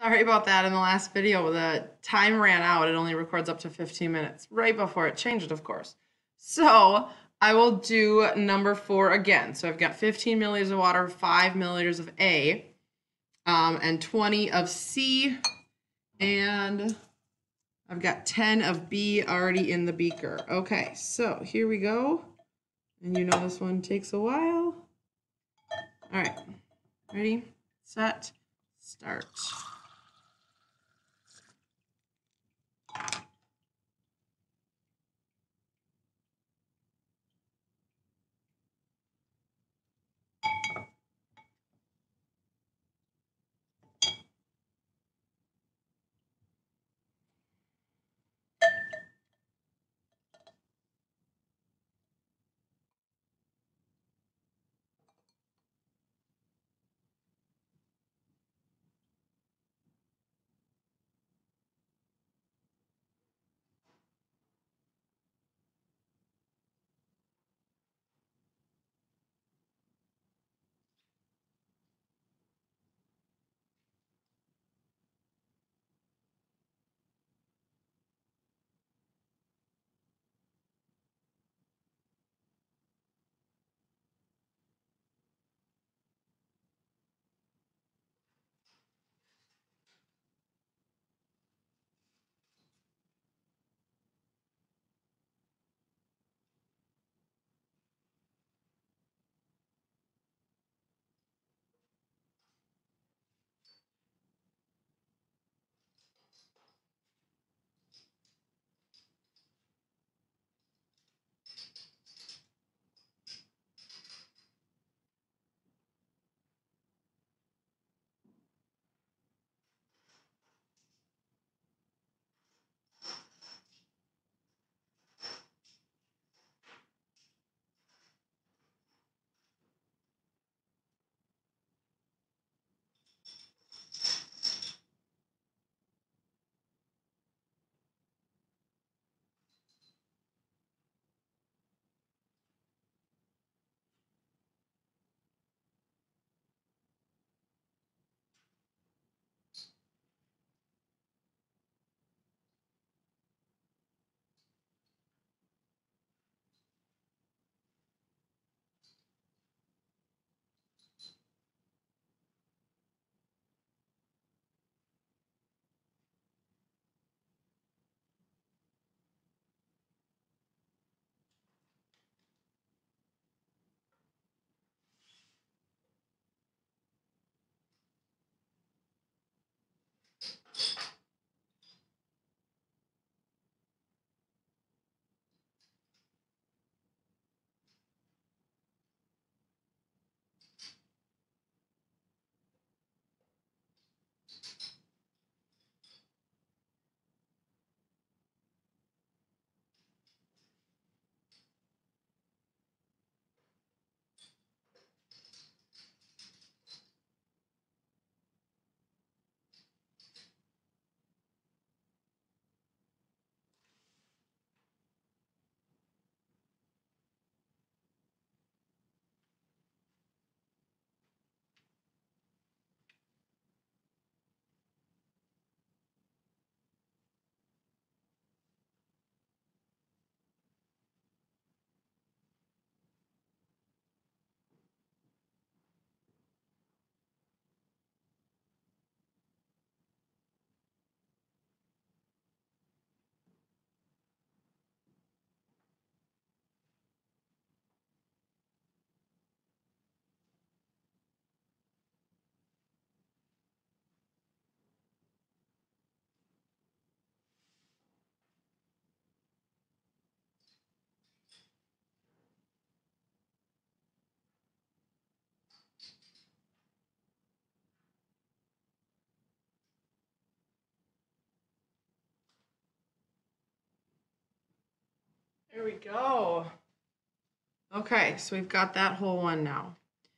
Sorry about that in the last video. The time ran out. It only records up to 15 minutes, right before it changed, of course. So I will do number 4 again. So I've got 15 milliliters of water, 5 milliliters of A, and 20 of C, and I've got 10 of B already in the beaker. Okay, so here we go. And you know this one takes a while. All right, ready, set, start. There we go. Okay, so we've got that whole one now.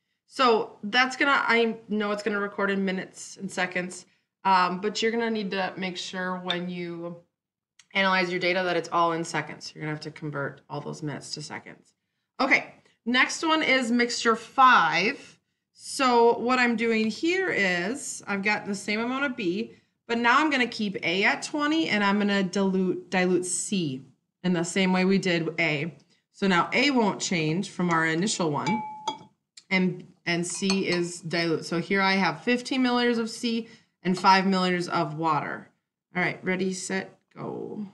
So that's I know it's gonna record in minutes and seconds, but you're gonna need to make sure when you analyze your data that it's all in seconds. You're gonna have to convert all those minutes to seconds. Okay, next one is mixture 5. So what I'm doing here is I've got the same amount of B, but now I'm going to keep A at 20 and I'm going to dilute C in the same way we did A. So now A won't change from our initial one, and C is dilute. So here I have 15 milliliters of C and 5 milliliters of water. All right, ready, set, go.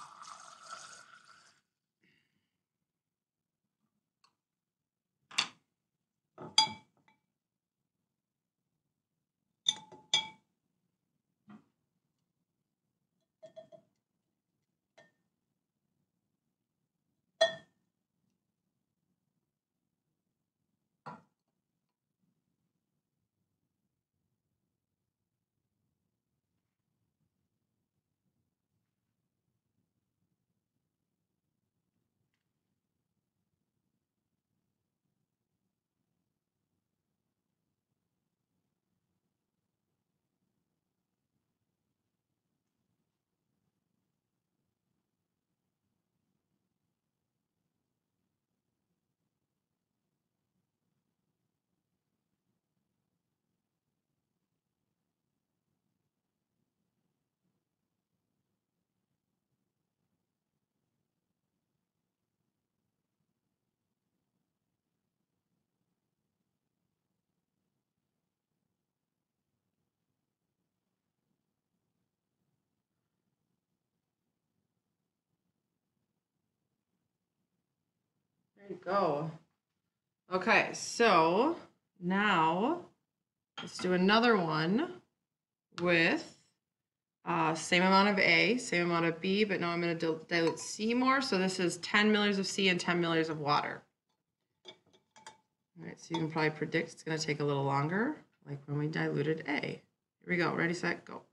There you go. Okay, so now let's do another one with same amount of A, same amount of B, but now I'm going to dilute C more. So this is 10 milliliters of C and 10 milliliters of water. All right, so you can probably predict it's going to take a little longer, like when we diluted A. Here we go. Ready, set, go.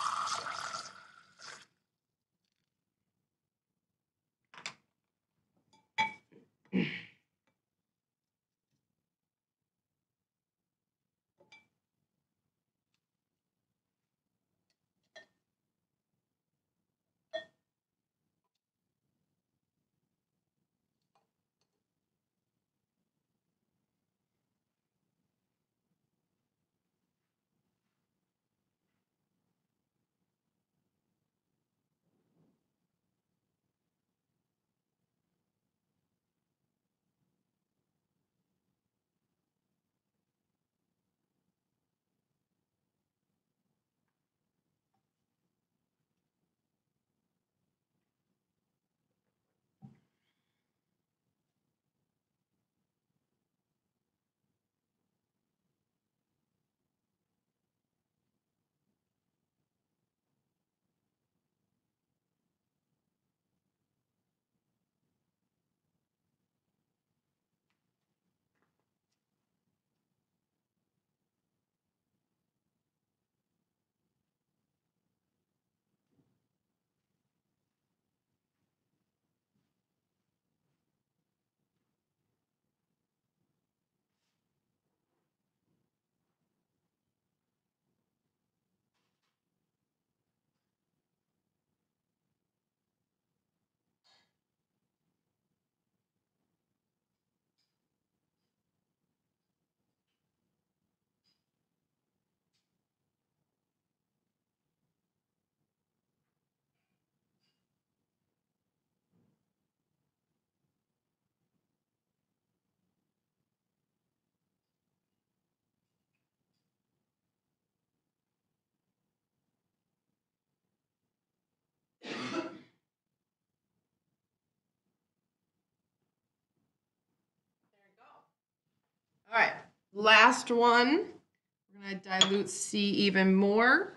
All right, last one. We're going to dilute C even more.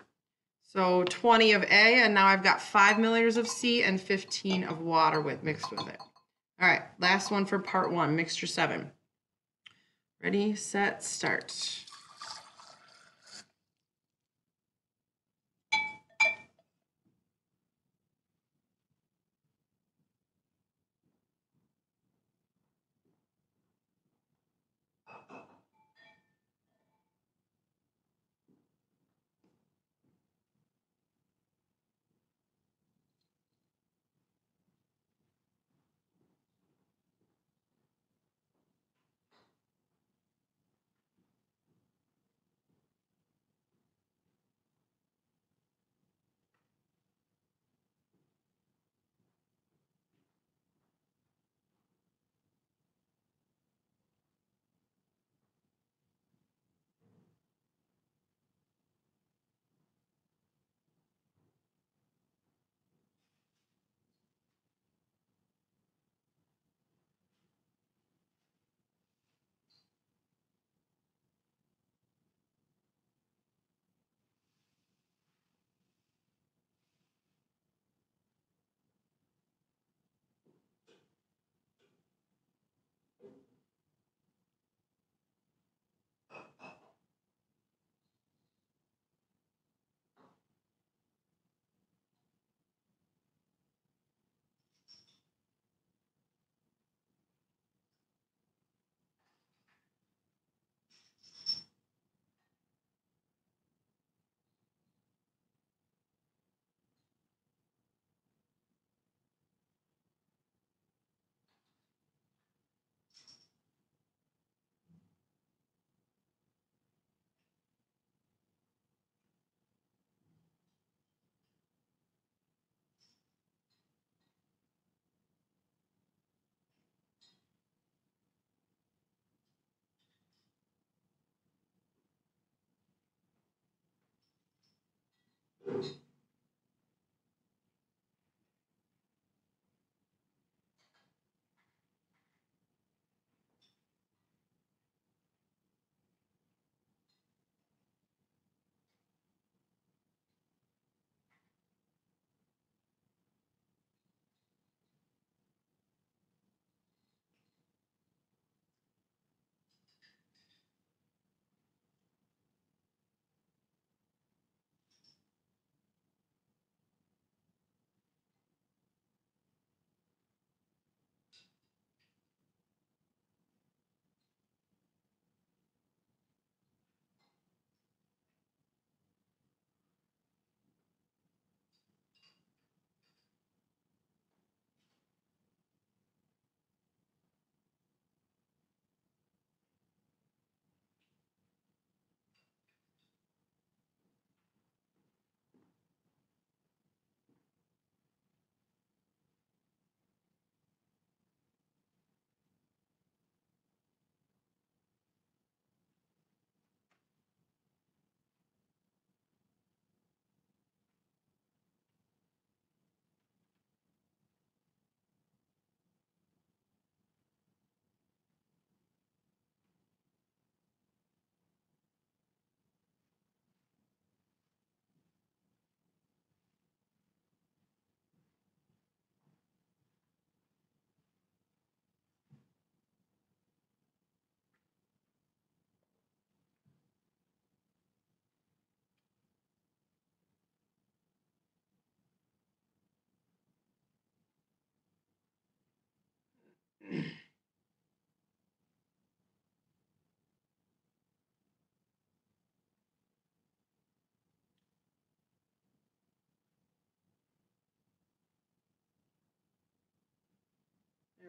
So 20 of A, and now I've got 5 milliliters of C and 15 of water mixed with it. All right, last one for part one, mixture 7. Ready, set, start.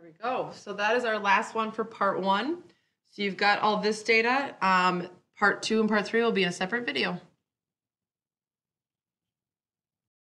There we go. So that is our last one for part 1. So you've got all this data. Part 2 and part 3 will be in a separate video.